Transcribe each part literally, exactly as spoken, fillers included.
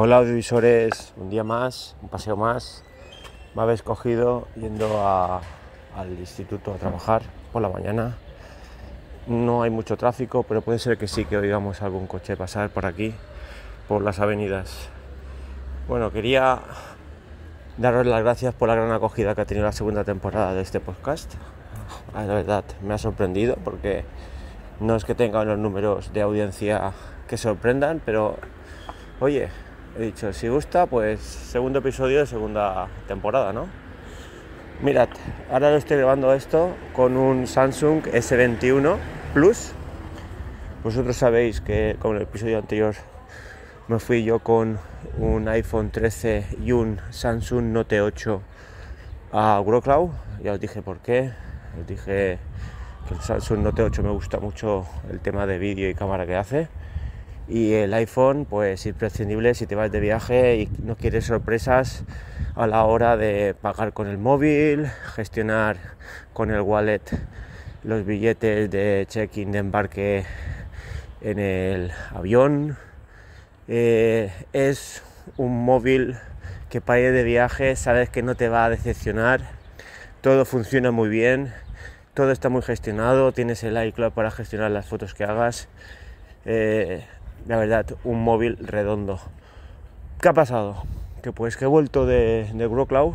Hola audiovisuales, un día más, un paseo más. Me habéis cogido yendo a, al instituto a trabajar por la mañana. No hay mucho tráfico, pero puede ser que sí que oigamos algún coche pasar por aquí, por las avenidas. Bueno, quería daros las gracias por la gran acogida que ha tenido la segunda temporada de este podcast. La verdad, me ha sorprendido porque no es que tenga unos números de audiencia que sorprendan, pero oye, he dicho, si gusta, pues segundo episodio de segunda temporada, ¿no? Mirad, ahora lo estoy grabando esto con un Samsung ese veintiuno Plus. Vosotros sabéis que, como en el episodio anterior, me fui yo con un iPhone trece y un Samsung Note ocho a Wrocław. Ya os dije por qué. Os dije que el Samsung Note ocho me gusta mucho el tema de vídeo y cámara que hace. Y el iPhone, pues imprescindible si te vas de viaje y no quieres sorpresas a la hora de pagar con el móvil, gestionar con el wallet los billetes de check-in, de embarque en el avión. Eh, es un móvil que para ir de viaje sabes que no te va a decepcionar. Todo funciona muy bien, todo está muy gestionado, tienes el iCloud para gestionar las fotos que hagas. Eh, la verdad, un móvil redondo. ¿Qué ha pasado? Que pues que he vuelto de, de Wrocław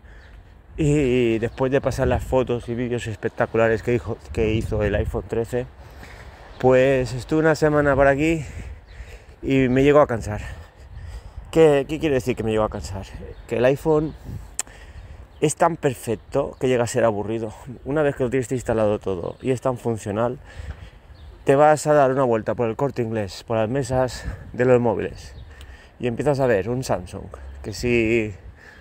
y después de pasar las fotos y vídeos espectaculares que hizo, que hizo el iPhone trece, pues estuve una semana por aquí y me llegó a cansar. ¿Qué, qué quiere decir que me llegó a cansar? Que el iPhone es tan perfecto que llega a ser aburrido. Una vez que lo tienes instalado todo y es tan funcional, te vas a dar una vuelta por el Corte Inglés, por las mesas de los móviles y empiezas a ver un Samsung, que si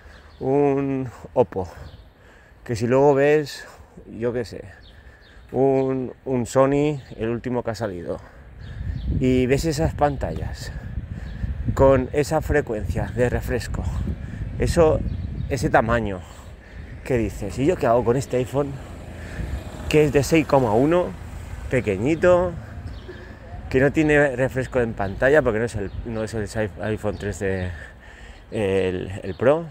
un Oppo, que si luego ves, yo qué sé, un, un Sony, el último que ha salido, y ves esas pantallas con esa frecuencia de refresco, eso, ese tamaño, ¿qué dices? ¿Y yo qué hago con este iPhone que es de seis coma uno, pequeñito, que no tiene refresco en pantalla porque no es el, no es el iPhone trece el, el Pro,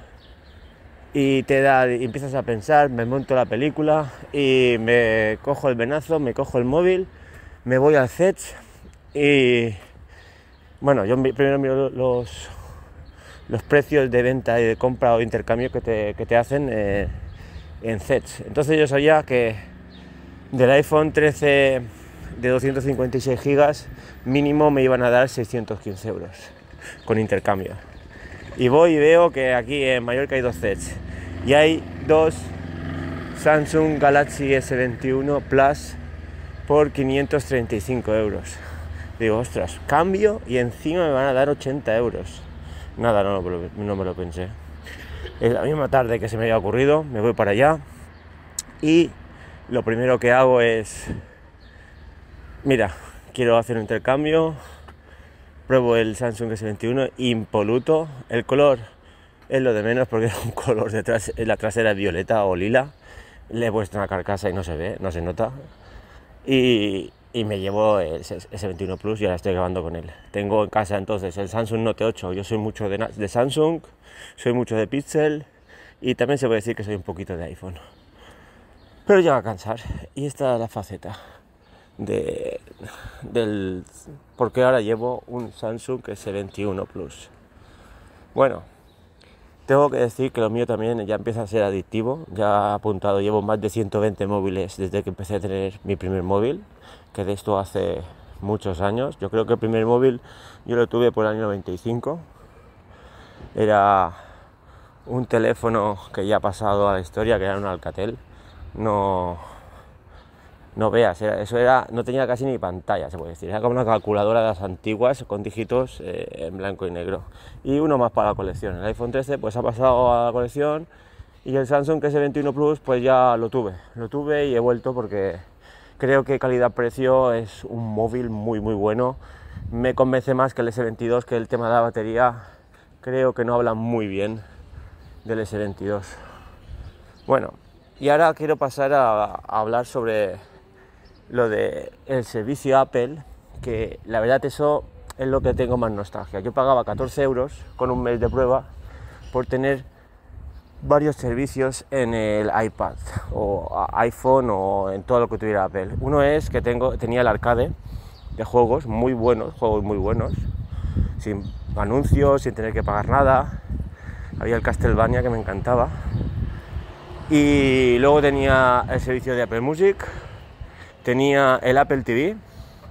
y te da, y empiezas a pensar, me monto la película y me cojo el venazo, me cojo el móvil, me voy al Zedge y bueno, yo primero miro los los precios de venta y de compra o intercambio que te, que te hacen eh, en Zedge. Entonces yo sabía que del iPhone trece de doscientos cincuenta y seis gigas mínimo me iban a dar seiscientos quince euros con intercambio. Y voy y veo que aquí en Mallorca hay dos Zedge y hay dos Samsung Galaxy ese veintiuno Plus por quinientos treinta y cinco euros. Digo, ostras, cambio y encima me van a dar ochenta euros. Nada, no, no, no me lo pensé. Es la misma tarde que se me había ocurrido, me voy para allá y lo primero que hago es, mira, quiero hacer un intercambio, pruebo el Samsung ese veintiuno impoluto, el color es lo de menos porque es un color detrás, la trasera es violeta o lila, le he puesto una carcasa y no se ve, no se nota, y, y me llevo el ese veintiuno Plus y ahora estoy grabando con él. Tengo en casa entonces el Samsung Note ocho, yo soy mucho de, de Samsung, soy mucho de Pixel y también se puede decir que soy un poquito de iPhone. Pero llega a cansar y esta es la faceta de, del porque ahora llevo un Samsung ese veintiuno Plus. Bueno, tengo que decir que lo mío también ya empieza a ser adictivo. Ya he apuntado, llevo más de ciento veinte móviles desde que empecé a tener mi primer móvil, que de esto hace muchos años. Yo creo que el primer móvil yo lo tuve por el año noventa y cinco. Era un teléfono que ya ha pasado a la historia, que era un Alcatel. No, no veas, era, eso era, no tenía casi ni pantalla, se puede decir, era como una calculadora de las antiguas con dígitos eh, en blanco y negro. Y uno más para la colección. El iPhone trece pues ha pasado a la colección y el Samsung ese veintiuno Plus pues ya lo tuve, lo tuve y he vuelto porque creo que calidad-precio es un móvil muy muy bueno. Me convence más que el ese veintidós, que el tema de la batería creo que no habla muy bien del ese veintidós. Bueno, y ahora quiero pasar a, a hablar sobre lo del servicio Apple, que la verdad eso es lo que tengo más nostalgia. Yo pagaba catorce euros con un mes de prueba por tener varios servicios en el iPad o iPhone o en todo lo que tuviera Apple. Uno es que tengo, tenía el arcade de juegos muy buenos, juegos muy buenos, sin anuncios, sin tener que pagar nada. Había el Castlevania que me encantaba. Y luego tenía el servicio de Apple Music, tenía el Apple T V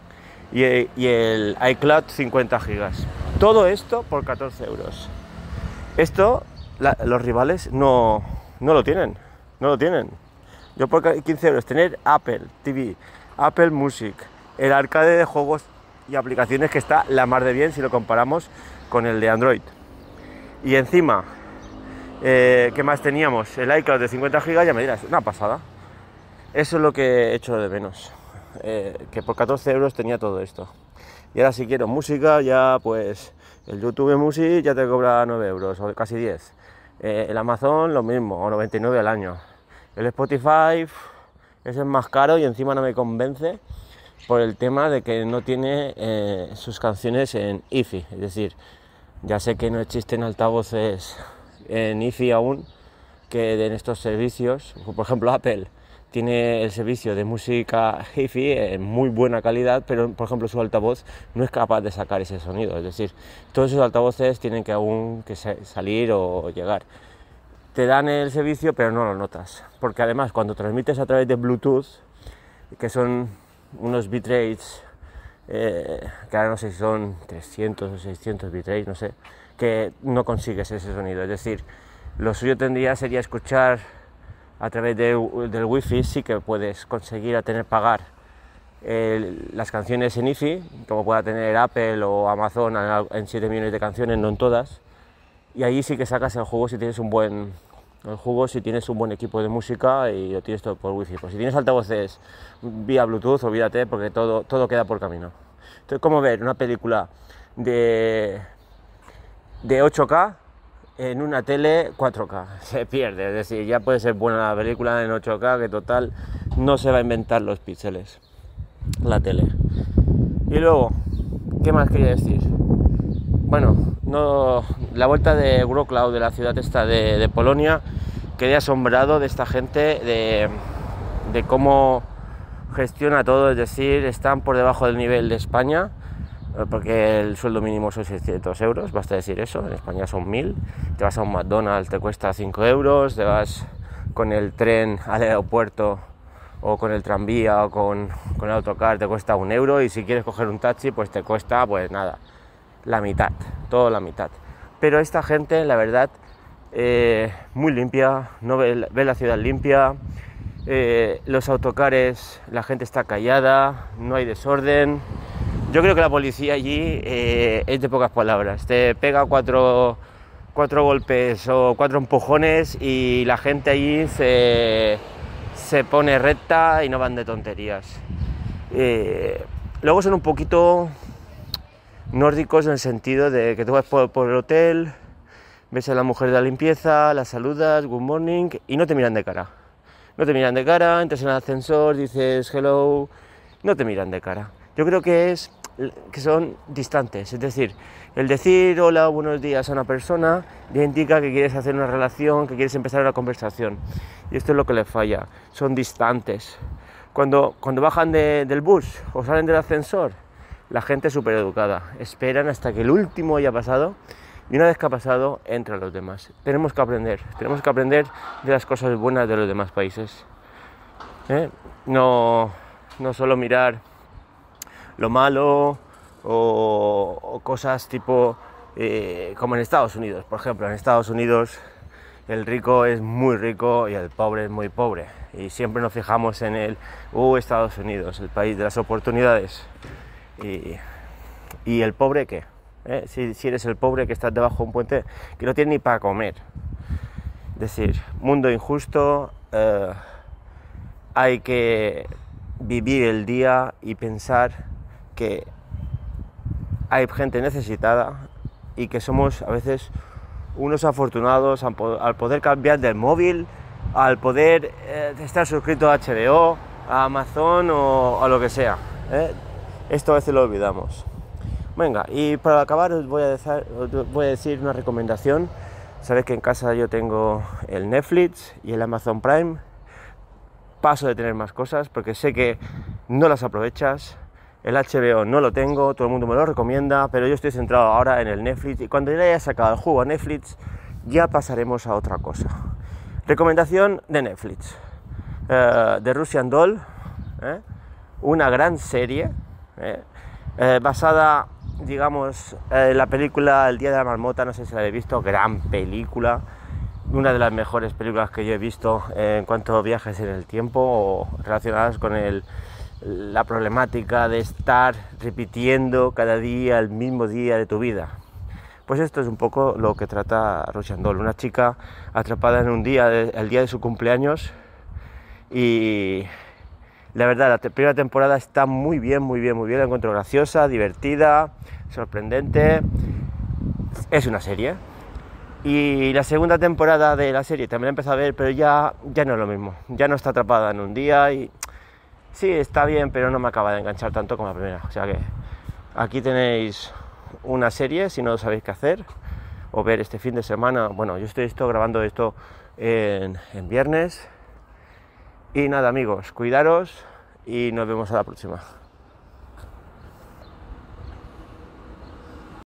y, y el iCloud cincuenta gigas. Todo esto por catorce euros. Esto la, los rivales no, no lo tienen, no lo tienen. Yo por quince euros tener Apple T V, Apple Music, el arcade de juegos y aplicaciones que está la mar de bien si lo comparamos con el de Android. Y encima, eh, ¿qué más teníamos? El iCloud de cincuenta gigas, ya me dirás, una pasada. Eso es lo que he hecho de menos, eh, que por catorce euros tenía todo esto. Y ahora si quiero música, ya pues el YouTube Music ya te cobra nueve euros o casi diez. Eh, el Amazon lo mismo, o noventa y nueve al año. El Spotify, ese es más caro y encima no me convence por el tema de que no tiene eh, sus canciones en iFi. Es decir, ya sé que no existen altavoces en iFi aún que den estos servicios. Por ejemplo, Apple tiene el servicio de música hi-fi en muy buena calidad, pero por ejemplo su altavoz no es capaz de sacar ese sonido. Es decir, todos esos altavoces tienen que aún que salir o llegar. Te dan el servicio pero no lo notas, porque además cuando transmites a través de Bluetooth, que son unos bitrates, eh, que ahora no sé si son trescientos o seiscientos bitrates, no sé, que no consigues ese sonido. Es decir, lo suyo tendría sería escuchar a través de, del wifi. Sí que puedes conseguir a tener pagar eh, las canciones en iFi, como pueda tener Apple o Amazon en siete millones de canciones, no en todas, y ahí sí que sacas el juego si tienes un buen el juego si tienes un buen equipo de música y lo tienes todo por wifi. Pues si tienes altavoces vía Bluetooth, olvídate, porque todo, todo queda por camino. Entonces, ¿cómo ver una película de, de ocho K en una tele cuatro K? Se pierde, es decir, ya puede ser buena la película en ocho K, que total no se va a inventar los píxeles la tele. Y luego, ¿qué más quería decir? Bueno, no, la vuelta de Wrocław, de la ciudad esta de, de Polonia, quedé asombrado de esta gente, de, de cómo gestiona todo. Es decir, están por debajo del nivel de España, porque el sueldo mínimo son seiscientos euros, basta decir eso. En España son mil. Te vas a un McDonald's, te cuesta cinco euros, te vas con el tren al aeropuerto o con el tranvía o con, con el autocar, te cuesta un euro, y si quieres coger un taxi pues te cuesta pues nada, la mitad, todo la mitad. Pero esta gente, la verdad, eh, muy limpia, no ve, ve la ciudad limpia, eh, los autocares, la gente está callada, no hay desorden. Yo creo que la policía allí eh, es de pocas palabras, te pega cuatro, cuatro golpes o cuatro empujones y la gente allí se, se pone recta y no van de tonterías. Eh, luego son un poquito nórdicos en el sentido de que tú vas por, por el hotel, ves a la mujer de la limpieza, la saludas, good morning, y no te miran de cara. No te miran de cara, entras en el ascensor, dices hello, no te miran de cara. Yo creo que es que son distantes, es decir, el decir hola, buenos días a una persona ya indica que quieres hacer una relación, que quieres empezar una conversación, y esto es lo que les falla, son distantes. Cuando, cuando bajan de, del bus o salen del ascensor, la gente es súper educada, esperan hasta que el último haya pasado, y una vez que ha pasado, entran los demás. Tenemos que aprender, tenemos que aprender de las cosas buenas de los demás países, ¿eh? No, no solo mirar lo malo o, o cosas tipo eh, como en Estados Unidos. Por ejemplo, en Estados Unidos el rico es muy rico y el pobre es muy pobre, y siempre nos fijamos en el uh, Estados Unidos, el país de las oportunidades, y, y el pobre ¿qué? ¿Eh? Si, si eres el pobre que estás debajo de un puente que no tiene ni para comer. Es decir, mundo injusto, eh, hay que vivir el día y pensar que hay gente necesitada y que somos a veces unos afortunados al poder cambiar del móvil, al poder eh, estar suscrito a H B O, a Amazon o a lo que sea, ¿eh? Esto a veces lo olvidamos. Venga, y para acabar os voy a, dejar, os voy a decir una recomendación. Sabéis que en casa yo tengo el Netflix y el Amazon Prime. Paso de tener más cosas porque sé que no las aprovechas. El H B O no lo tengo, todo el mundo me lo recomienda, pero yo estoy centrado ahora en el Netflix y cuando ya haya sacado el juego a Netflix ya pasaremos a otra cosa. Recomendación de Netflix, uh, The Russian Doll, ¿eh? Una gran serie, ¿eh? Eh, basada, digamos, en la película El Día de la Marmota, no sé si la habéis visto, gran película, una de las mejores películas que yo he visto en cuanto a viajes en el tiempo o relacionadas con el, la problemática de estar repitiendo cada día el mismo día de tu vida. Pues esto es un poco lo que trata Russian Doll, una chica atrapada en un día, de, el día de su cumpleaños, y la verdad la te primera temporada está muy bien, muy bien, muy bien, la encuentro graciosa, divertida, sorprendente, es una serie. Y la segunda temporada de la serie también la he empezado a ver, pero ya, ya no es lo mismo, ya no está atrapada en un día y sí, está bien, pero no me acaba de enganchar tanto como la primera. O sea que aquí tenéis una serie, si no sabéis qué hacer, o ver este fin de semana. Bueno, yo estoy esto, grabando esto en, en viernes. Y nada amigos, cuidaros y nos vemos a la próxima.